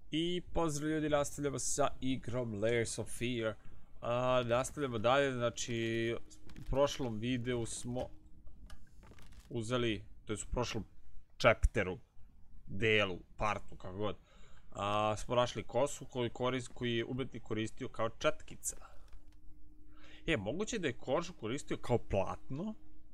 I pozdrav ljudi, nastavljamo sa igrom Layers of Fear. Nastavljamo dalje, znači u prošlom videu smo uzeli, to je u prošlom chapteru, delu, partu, kako god, smo našli kosu koju je umetnik koristio kao četkica. Moguće da je kožu koristio kao platno.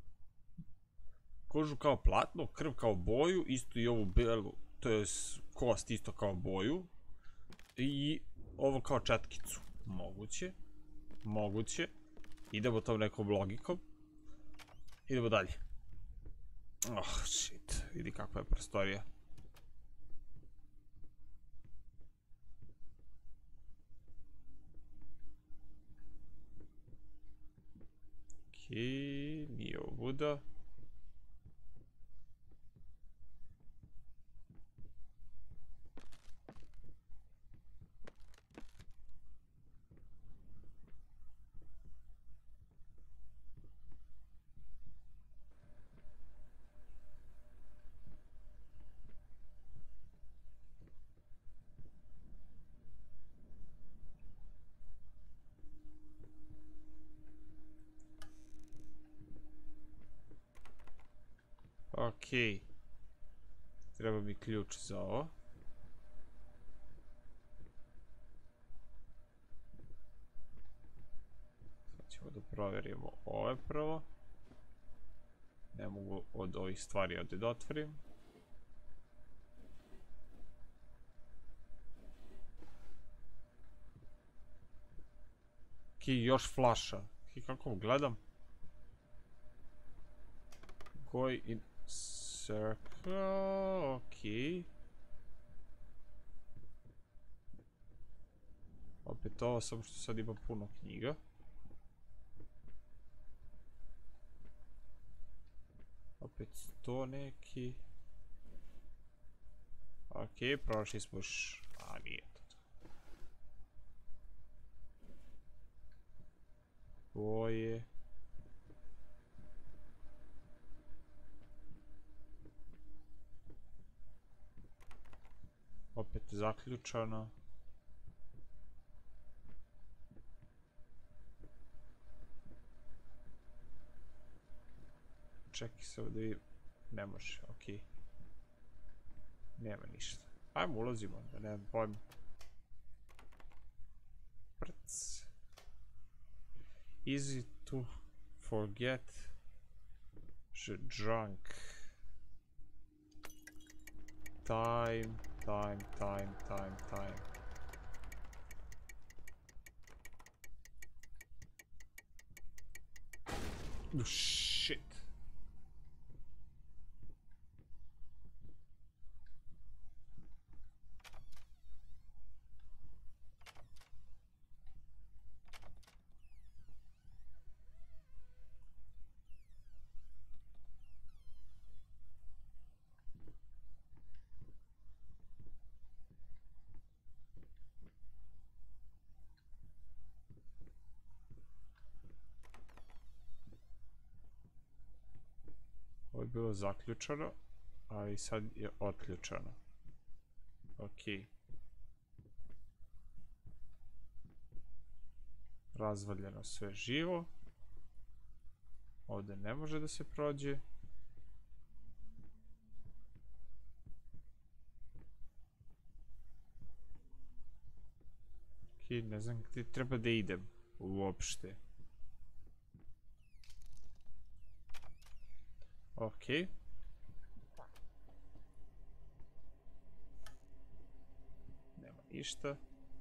Kožu kao platno, krv kao boju, isto i ovu belu, to je kost isto kao boju. I ovo kao četkicu. Moguće. Moguće. Idemo tom nekom logikom. Idemo dalje. Oh, shit. Vidi kakva je prostorija. Okej, nije ovuda. Okej. Treba mi ključ za ovo. Sad ćemo da provjerimo ove prvo. Ne mogu od ovih stvari ovdje da otvorim. Okej, još flaša. Okej, kako gledam? Going in circle, okej. Opet ovo, samo što sad ima puno knjiga. Opet sto neki. Okej, prošli smo još... A, nije to. Boje. Opet zaključano. Čekaj se ovdje. Ne može, okej. Nema ništa. Ajmo, ulazimo, da nemam pojma. Prc. Easy to forget. Drunk. Time. Oh, shit. Ovo je bilo zaključano, a i sad je otključano. Okej. Razvaljeno sve živo. Ovdje ne može da se prođe. Okej, ne znam gdje treba da idem uopšte. Okej. Nema ništa.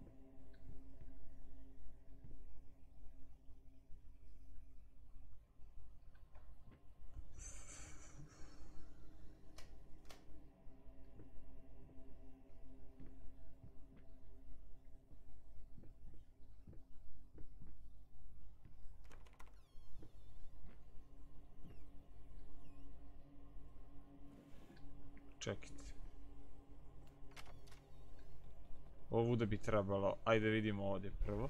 Čekajte. Ovuda bi trebalo. Ajde vidimo ovdje prvo.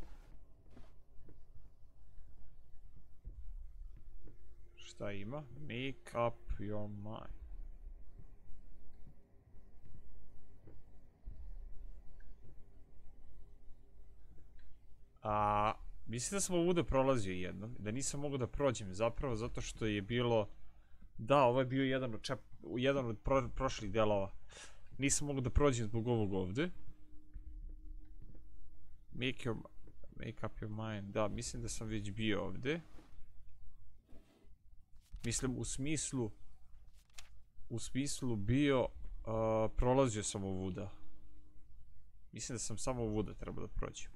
Šta ima? Make up your mind. Mislim da sam ovuda prolazio jednom, da nisam mogao da prođem zapravo zato što je bilo... Da, ovo je bio jedan od prošlih delova. Nisam mogao da prođem zbog ovog ovde. Make up your mind. Da, mislim da sam već bio ovde. Mislim u smislu bio, prolazio sam ovuda. Mislim da sam samo ovuda trebao da prođem.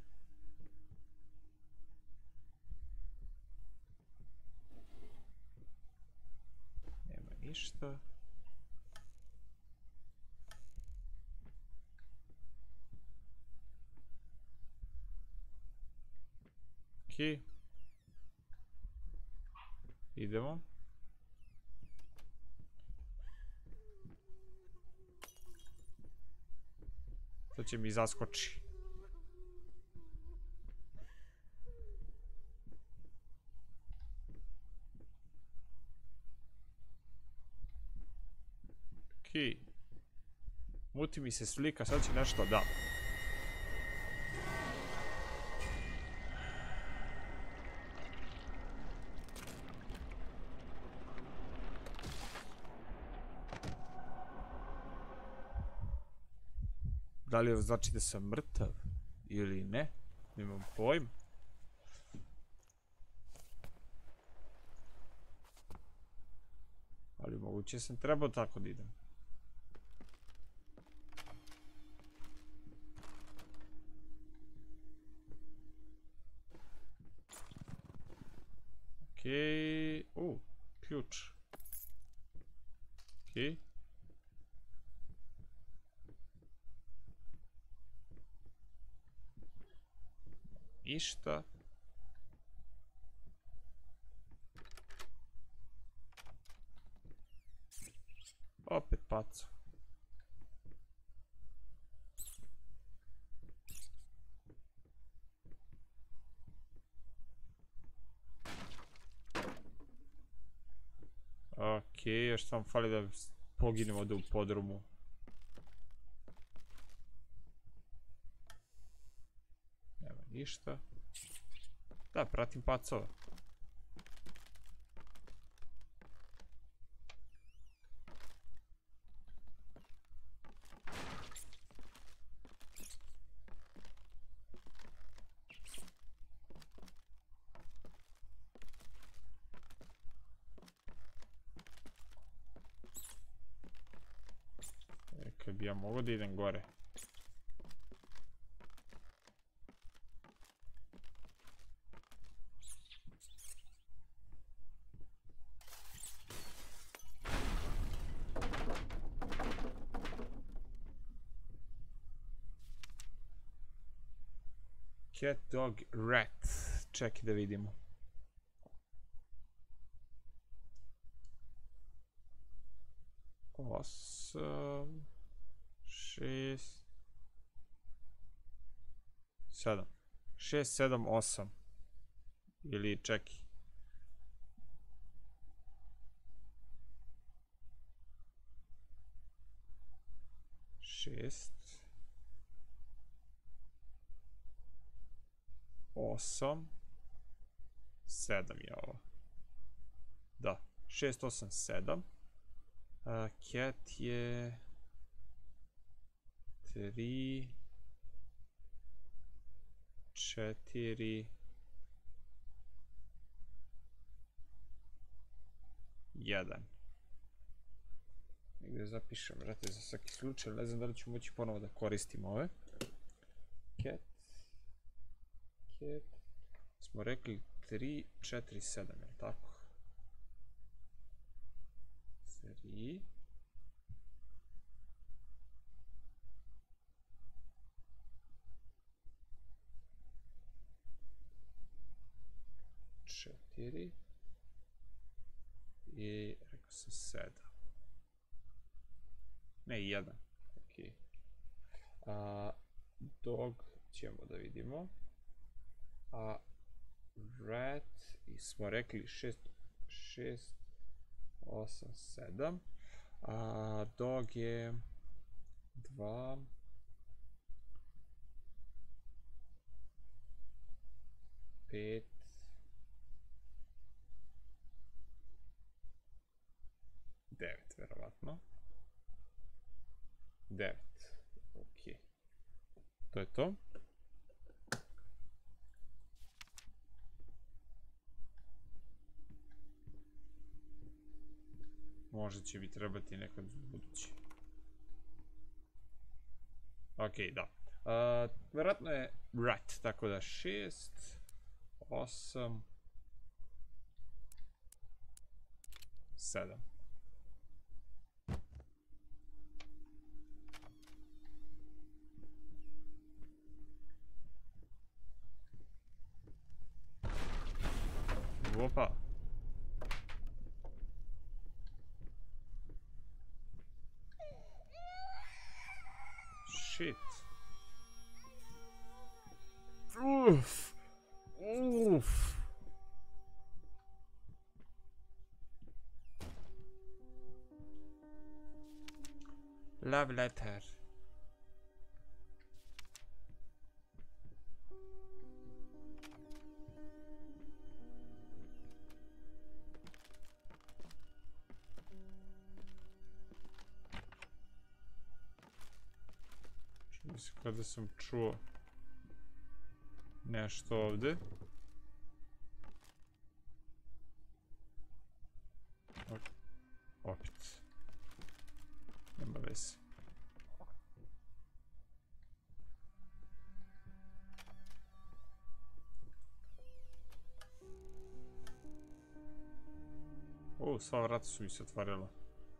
Nema ništa. Okej. Idemo. To će mi zaskoči. Okej. Muti mi se slika, sad će nešto da. Da li znači da sam mrtav ili ne? Nemam pojma. Ali moguće sam trebao tako da idem. Okej. Ključ. Okej. Ništa. Opet paco. Okej, još sam fali da poginem ovdje u podrumu. Nema ništa. Da, pratim pacova. Kad bi ja mogao da idem gore. Cat, dog, rat. Čekaj da vidimo. Osam. 6 7 6, 7, 8 ili čekaj 6 8 7 je ovo. Da, 6, 8, 7. Cat je 3 4 1. Negdje zapišem, brate, za svaki slučaj, ne znam da li ću moći ponovo da koristim ove. Cat smo rekli 3 4 7, je li tako? 3 4 i rekao sam 7. Ne, 1. Ok. Dog ćemo da vidimo. Rat smo rekli 6 8 7. Dog je 2 5. 9, verovatno. 9. Ok. To je to. Možda će mi trebati nekad u budući. Ok, da. Vjerojatno je rat, tako da 6, 8, 7. Opa. Shit. Uff. Uff. Love letter. Mislim kada sam čuo nešto ovdje. Opet. Nema veze. O, sva vrata su mi se otvarila.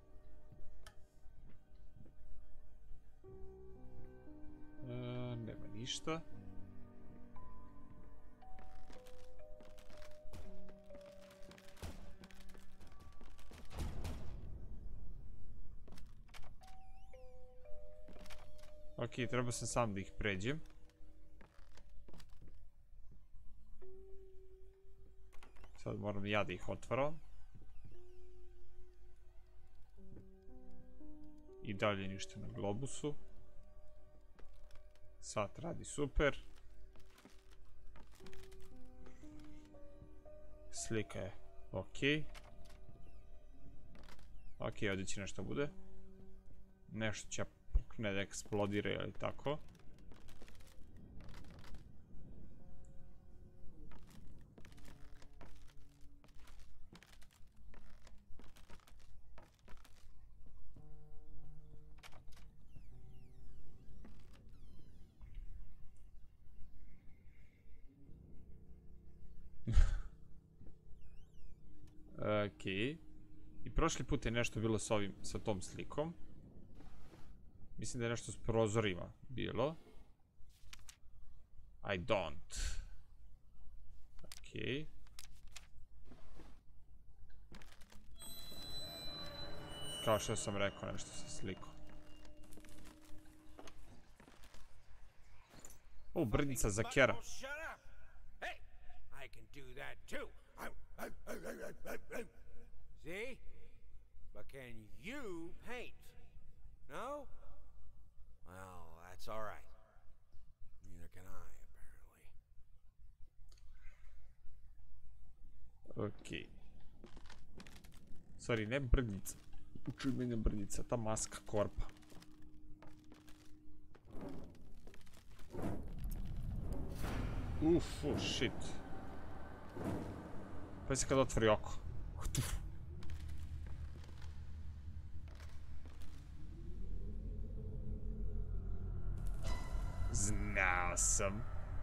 Nema ništa. Ok, treba sam sam da ih pređem. Sad moram ja da ih otvaram. I dalje ništa na globusu. Sat radi super. Slika je ok. Ok, ovdje će nešto bude. Nešto će pukne da eksplodira ili tako. Ok. I prošli put je nešto bilo sa tom slikom. Mislim da je nešto s prozorima bilo. I don't. Ok. Kao što sam rekao, nešto sa slikom. O, brnjica za Kera. See? But can you paint? No? Well, that's all right. Neither can I, apparently. Ok. Sorry, ne brnjica. Učuj mene brnjica, ta maska korpa. Oh shit. Pa si kad otvori oko. Znao sam.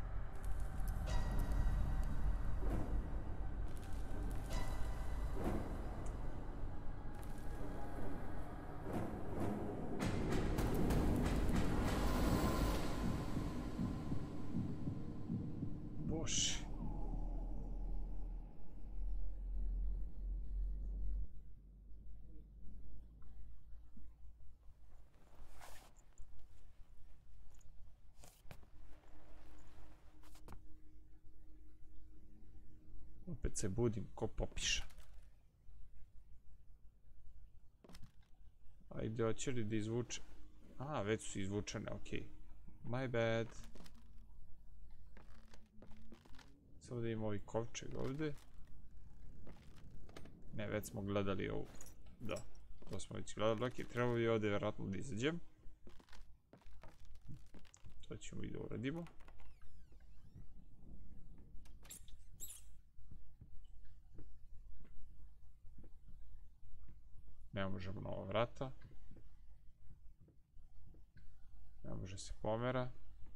Bože. Opet se budim ko popiša. Ajde, hoće li da izvuče? A, već su izvučene, okej. My bad. Samo da imamo ovaj kovčeg ovdje. Ne, već smo gledali ovu. Da, to smo već gledali. Ok, trebalo bi ovdje vjerojatno da izađem. To ćemo i da uradimo. Ne možemo na ova vrata. Ne može se pomera.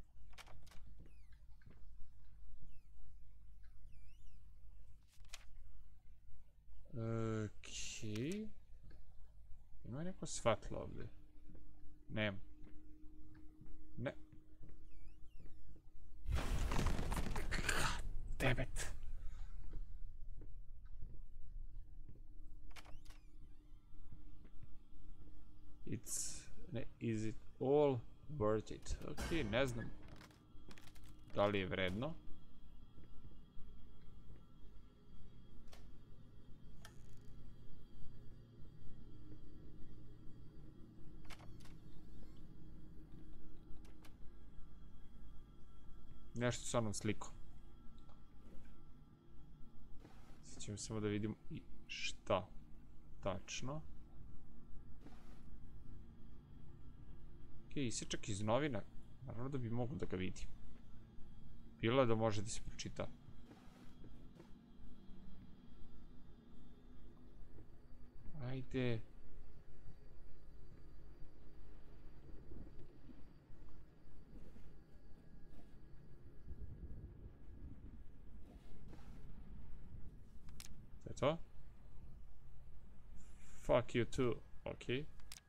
Okej. Ima neko svatlo ovdje? Nema. Ne. Damn it. Is it all worth it? Ok, ne znam da li je vredno. Nešto sa onom slikom. Sad ćemo samo da vidimo i šta tačno. Ok, isječak iz novina. Naravno da bi mogu da ga vidim. Bilo je da može da se pročita. Ajde. To je to? Fuck you too. Ok.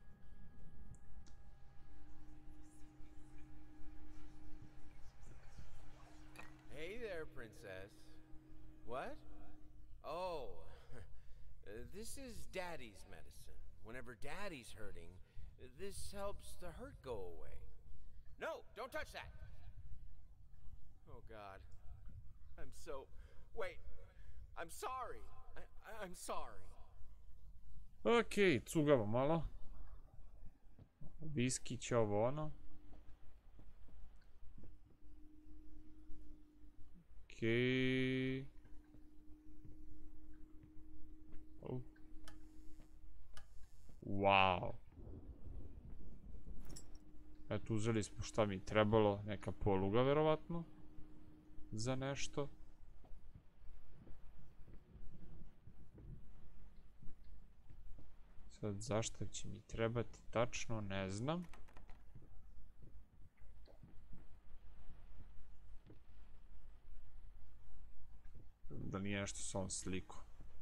Princess. What? Oh, this is Daddy's medicine. Whenever Daddy's hurting, this helps the hurt go away. No, don't touch that. Oh God, I'm so. Wait, I'm sorry. I'm sorry. Ok, cugamo malo. Viski će ovo ono. Okay. Oh. Wow. Eto, uzeli smo šta mi trebalo. Neka poluga, verovatno. Za nešto. Sad, zašto će mi trebati tačno, ne znam. Da nije nešto s ovom slikom.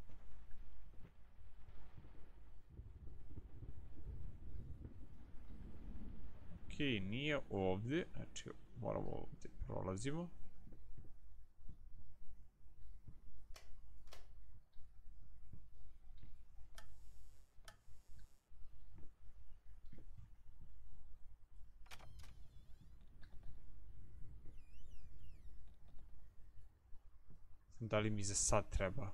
Ok, nije ovdje. Znači, moramo ovdje prolazimo. Da li mi za sad treba?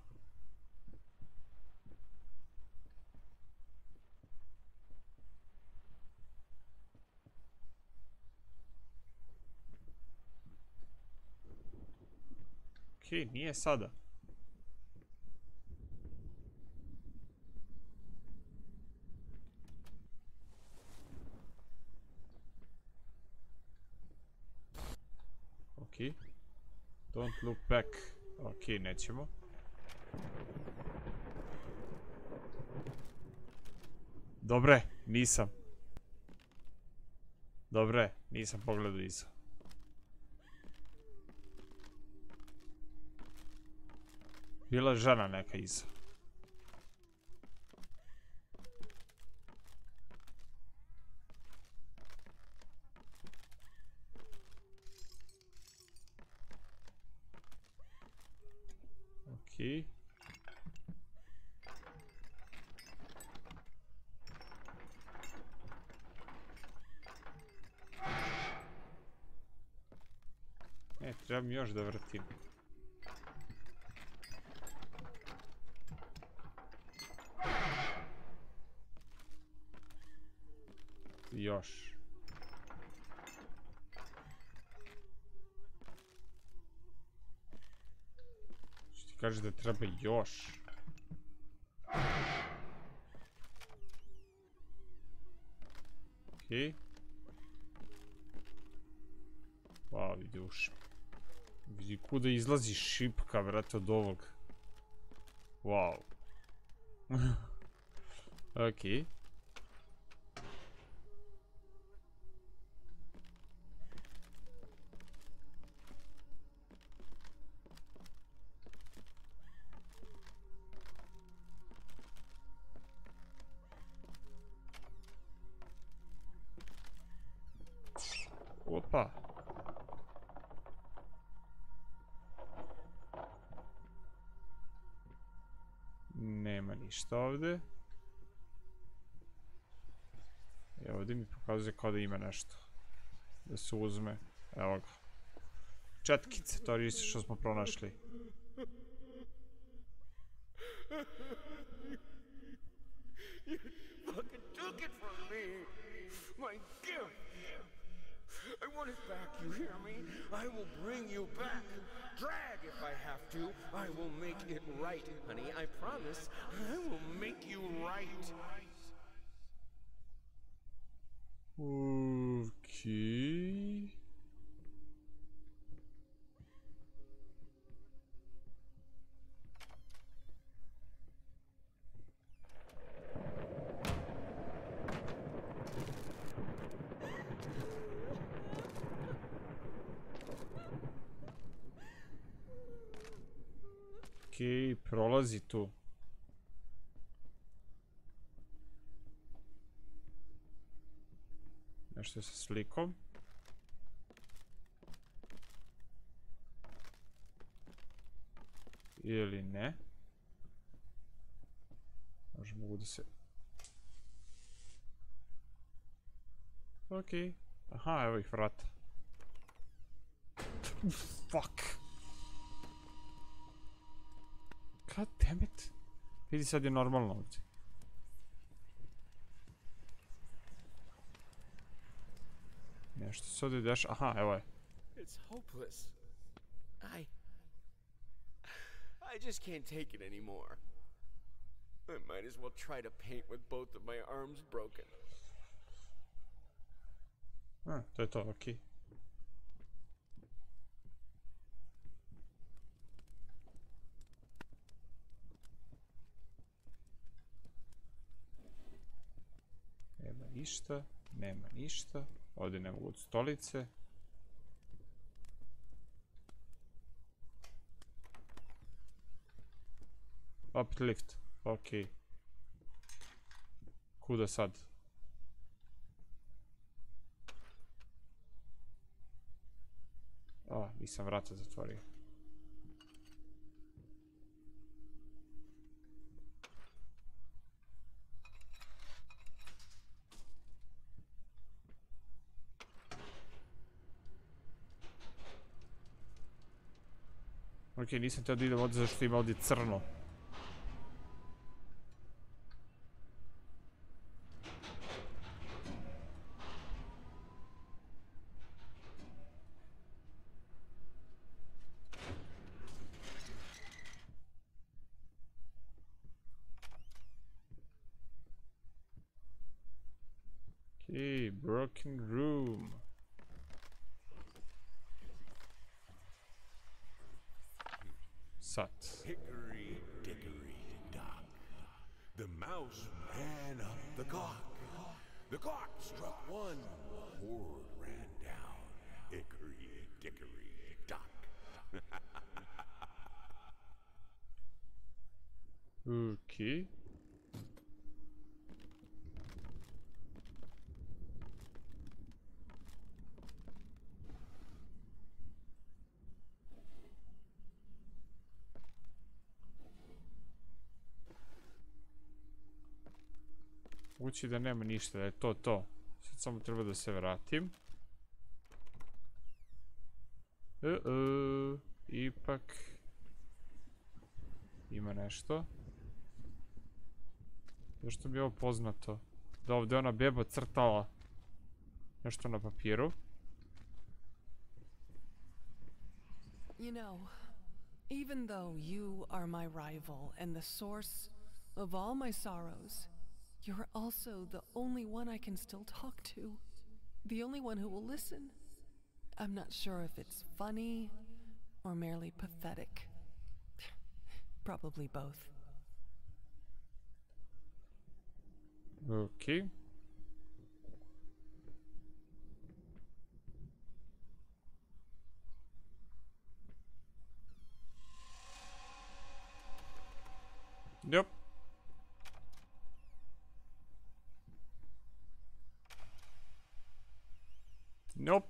Okej, nije sada. Okej. Don't look back. Okej, nećemo. Dobre, nisam. Dobre, nisam pogledao iza. Bila je žena neka iza. Okej. Ne, trebam još da vrtim. Još. kaže da treba još. Okej. Wow, vidi uši. Vidi kuda izlazi šipka, vrate, od ovog. Wow. Okej. Opa. Nema ništa ovdje. I ovdje mi pokazuje kao da ima nešto. Da se uzme. Evo ga. Četkice, to je isto što smo pronašli. Fucking took it from me. My gift. I want it back, you hear me? I will bring you back. Drag if I have to. I will make it right, honey. I promise. I will make you right. Okej. Okej, prolazi tu. Nešto sa slikom. Ili ne. Možda mogu da se... Okej. Aha, evo ih vrata. Fuck. God damn it. Vidi, sad je normalno ovdje. Nešto se ovdje deša... Aha, evo je. It's hopeless. I just can't take it anymore. I might as well try to paint with both of my arms broken. To je to, okej. Nema ništa, nema ništa. Ovdje ne mogu od stolice. Opet lift, okej. Kuda sad? A, nisam vrata zatvorio. Okej, nisam teo da idem ovdje zašto ima ovdje crno. Okej, broken room. Sat. Hickory dickory dock. The mouse ran up the clock. The clock struck one. Horde ran down. Hickory dickory dock. Okej. Ući da nema ništa, da je to to. Sad samo treba da se vratim. Ipak... Ima nešto. Zašto mi je ovo poznato? Da ovdje ona beba crtala nešto na papiru. You know, Even though you are my rival and the source of all my sorrows, you're also the only one I can still talk to. The only one who will listen. I'm not sure if it's funny or merely pathetic. Probably both. Okay. Yep. Nope.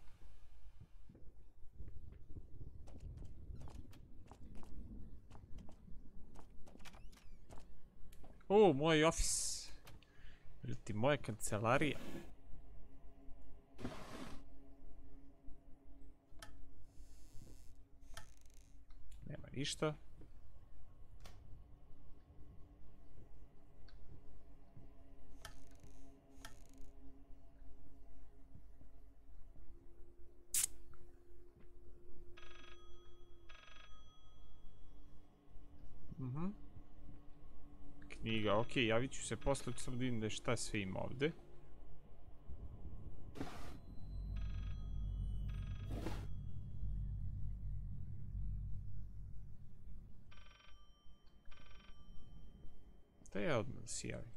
O, moj office. Ili ti moja kancelarija. Nema ništa. Knjiga, ok, javit ću se posle, ću sam da vidim da šta sve ima ovde. Da ja odmah da se javim.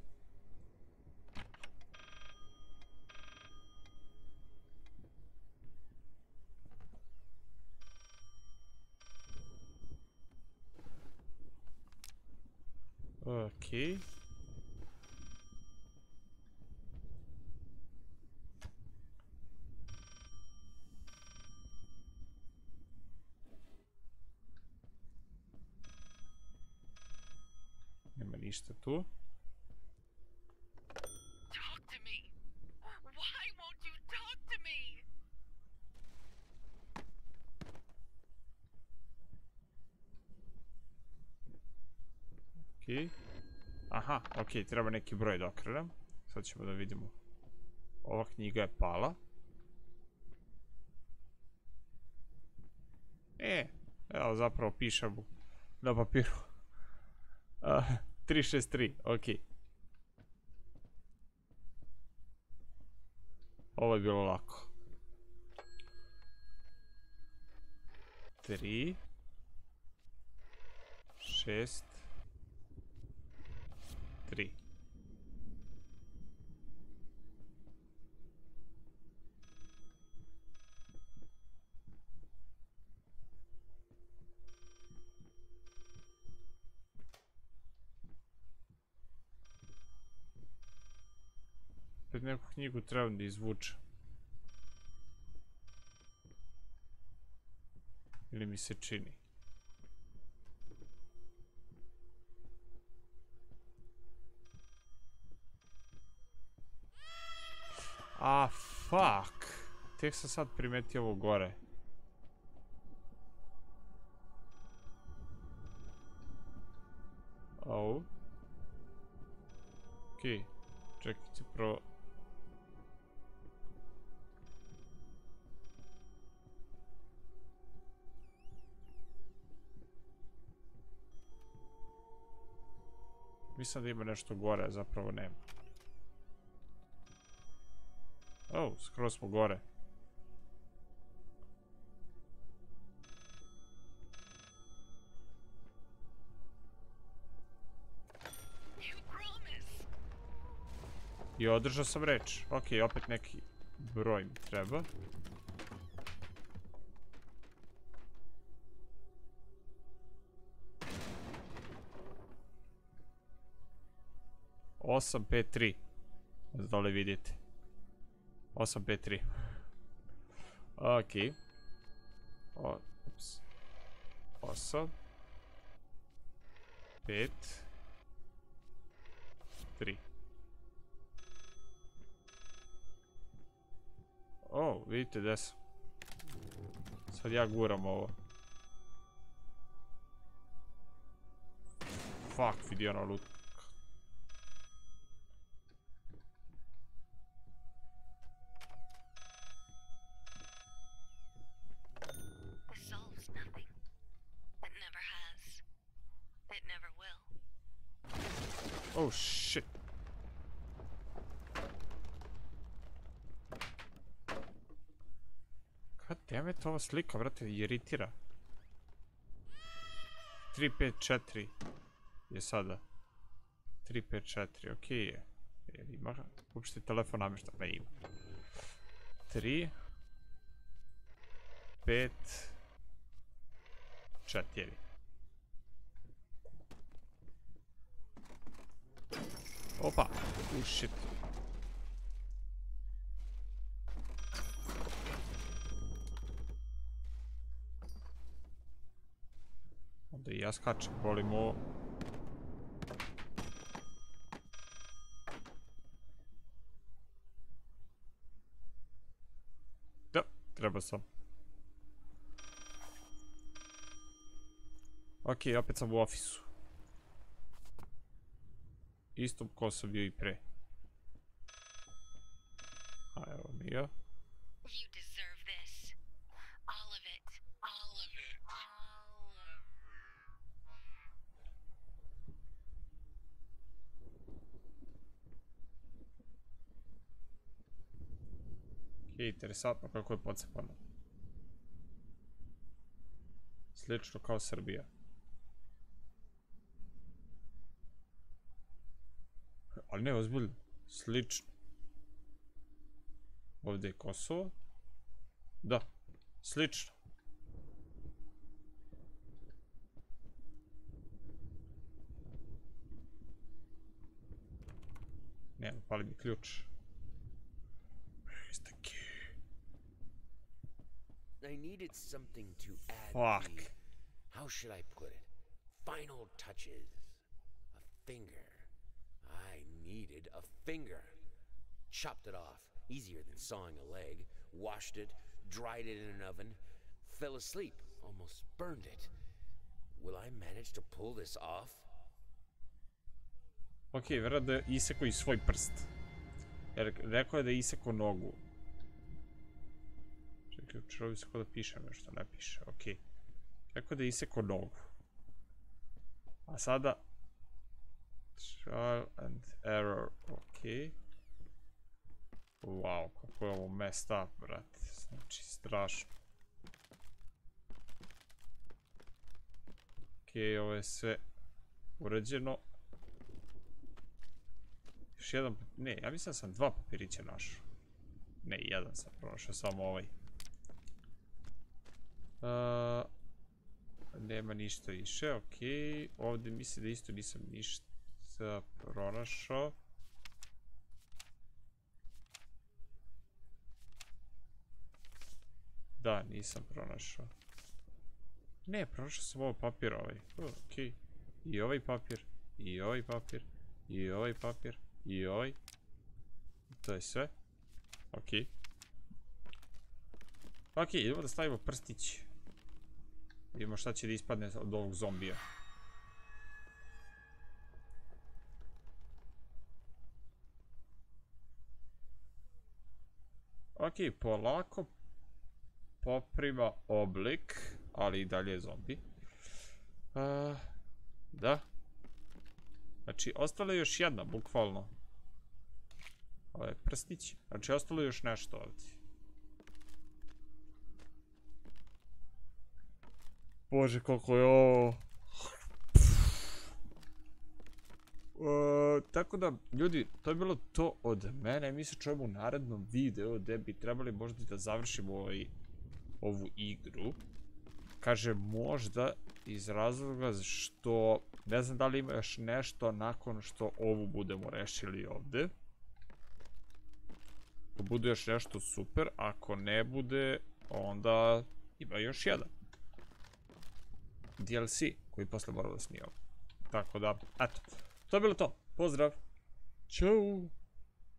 Ok. Nema ništa tu. Talk to me. Why won't you talk to me? Ok. Aha, ok, treba neki broj da okrenem. Sad ćemo da vidimo. Ova knjiga je pala. Evo zapravo piše na papiru. 363, ok. Ovo je bilo lako. 3 6 3. Opet neku knjigu trebam da izvučem. Ili mi se čini. Fuck. Tek sam sad primetio ovo gore. Au. Okej. Čekajte prvo. Mislim da ima nešto gore, a zapravo nema. Skroz smo gore. I održao sam reč. Ok, opet neki broj mi treba. Osam, pet, tri. Dole vidite. 853. Ok. 8 5 3. Vidite gde sam. Sad ja guram ovo. Fuck, vidi ono lutka. This solves nothing. It never Oh shit. God damn it, ova slika, brate, iritira. 354 je sada. 354, okej je. Jer ima uopšte telefon namješta, ne ima. 3 5 4. Opa, shit. Onda i ja skačem, volim ovo. Da, treba sam. Ok, opet sam u ofisu. Istom ko sam bio i pre. A evo mi ja. You deserve this. All of it. All of it. All of Ok, interesantno kako je pocepano. Slično kao Srbija. Ali ne, ozbiljno. Slično. Ovdje je Kosovo. Da, slično. Ne, pali mi ključ. Where is the key? I needed something to add Fuck. the, how should I put it? Final touches. A finger. I needed a finger. Chopped it off. Easier than sawing a leg. Washed it. Dried it in an oven. Fell asleep. Almost burned it. Will I manage to pull this off? Ok, vjerojatno da je isekao i svoj prst. Jer rekao je da je isekao nogu. Čekaj, učerovi se kao da piše nešto, ne piše, ok. Rekao je da je isekao nogu. A sada... Trial and error, ok. Wow, kako je ovo messed up, brate. Znači, strašno. Ok, ovo je sve urađeno. Još jedan, ne, ja mislim da sam dva papirića našao. Ne, jedan sam pronašao, samo ovaj. Nema ništa više, ok. Ovdje mislim da isto nisam ništa pronašao. Da, nisam pronašao. Ne, pronašao sam ovo papir ovaj. Ok. I ovaj papir, i ovaj papir, i ovaj papir, i ovaj. To je sve. Ok. Ok, idemo da stavimo prstić. Vidimo šta će da ispadne od ovog zombija. Ok, polako poprima oblik, ali i dalje je zombi. Da. Znači, ostala je još jedna, bukvalno. Ovo je prstić. Znači, ostalo je još nešto ovdje. Bože, koliko je ovo... Tako da, ljudi, to je bilo to od mene. Mi se čujemo u narednom videu gdje bi trebali možda da završimo ovu igru. Kažem možda iz razloga što ne znam da li ima još nešto nakon što ovu budemo rešili ovdje. Ako bude još nešto super, ako ne bude, onda ima još jedan DLC koji posle mora da snijemo. Tako da, eto, to je bilo to. Pozdrav! Ćao!